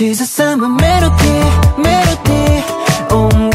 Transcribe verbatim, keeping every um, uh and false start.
口ずさむメロディーメロディー音